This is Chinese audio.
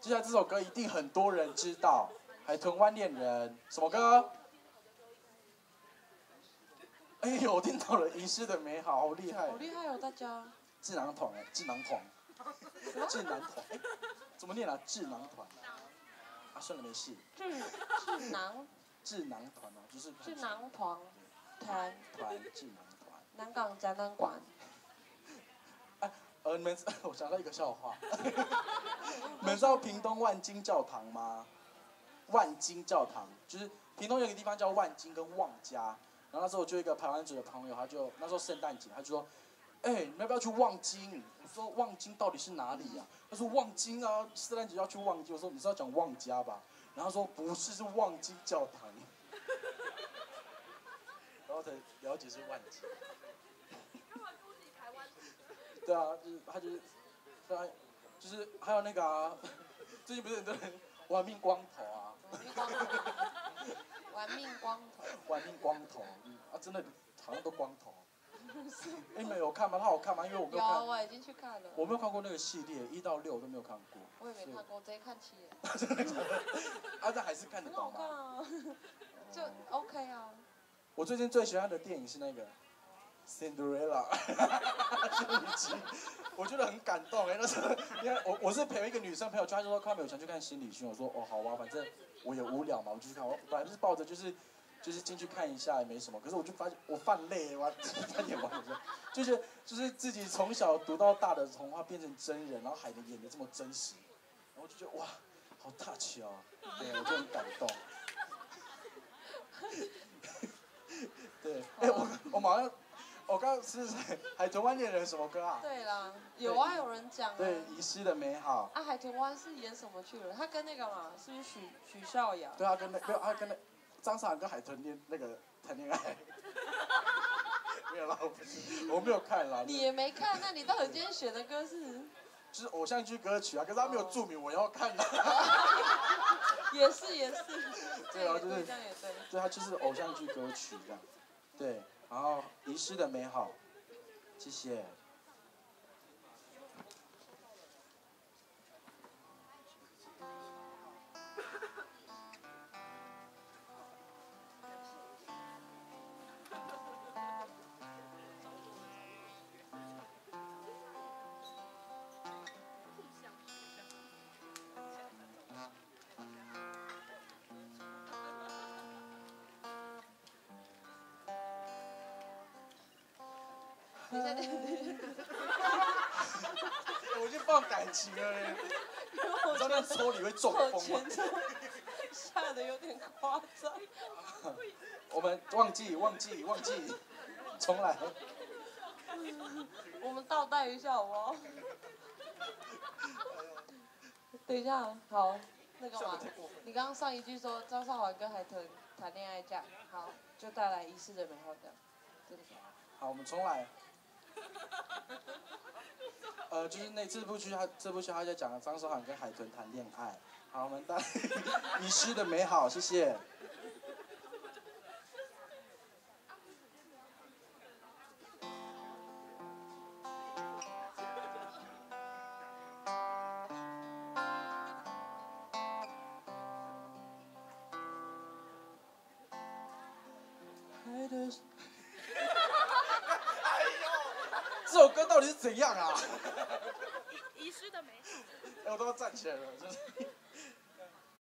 接下来这首歌一定很多人知道，《海豚湾恋人》什么歌？哎呦，我听到了《遗失的美好》，好厉害！ 好厉害哦，大家！ 智囊团哎，智囊团，智囊团哎，怎么念啊？智囊团啊，算了没事。 智囊团哦，就是智囊团智囊团。 南港展览馆。 你们我想到一个笑话，你们知道屏东万金教堂吗？万金教堂就是屏东有一个地方叫万金跟旺家，然后那时候我就一个排湾族的朋友，他就那时候圣诞节，他就说，哎、你们要不要去望京？我说望京到底是哪里呀、他说望京啊，圣诞节要去望京。我说你是要讲旺家吧？然后他说不是，是望京教堂。然后才了解是万金。对啊，就是他就是，对啊，就是还有那个啊，最近不是很多人玩命光头啊。 玩命光头。 玩命光头，啊，真的好像都光头。你们有看吗？他好看吗？因为我没有看。 有，我已经去看了。 我没有看过那个系列，1到6我都没有看过。 我也没看过，直接看7眼。 真的假的？啊，但还是看得很好懂吗？ 看啊，就 OK 啊。 我最近最喜欢的电影是那个《Cinderella》仙女姬，我觉得很感动哎。那时候因为我是陪一个女生朋友去，她就说她没有想去看心理学，我说哦好啊，反正我也无聊嘛，我就去看。我本来是抱着就是进去看一下也没什么，可是我就发现我犯累，我差点忘了，就是自己从小读到大的童话变成真人，然后海豚演的这么真实，然后我就觉得哇，好 touch 哦，对，我就很感动。对，哎、我马上，我刚刚是海豚湾恋人什么歌啊？ 对啦，有啊，有人讲啊。 对，遗失的美好。 啊，海豚湾是演什么去了？他跟那个嘛，是不是许绍洋？ 对，他跟没有，他跟张韶涵跟海豚谈恋爱。没有啦，我没有看啦。 你也没看，那你到底今天选的歌是？ 就是偶像剧歌曲啊，可是他没有注明我要看的。 也是。 对啊，就是这样也对。 对，他就是偶像剧歌曲这样。对，然后遗失的美好，谢谢。 等一下， 我就放感情了，你知道那抽你会中风吗？ 前奏下的有点夸张。 我们忘记，重来。 我们倒带一下好不好？等一下，好，那个嘛，你刚刚上一句说张韶涵跟海豚谈恋爱这样，好，就带来遗失的美好这样，对不对？ 好，我们重来。就是这部剧他在讲张韶涵跟海豚谈恋爱。好，我们带遗失的美好，谢谢。这首歌到底是怎样啊？ 遗失的美好。 哎，我都要站起来了，就是。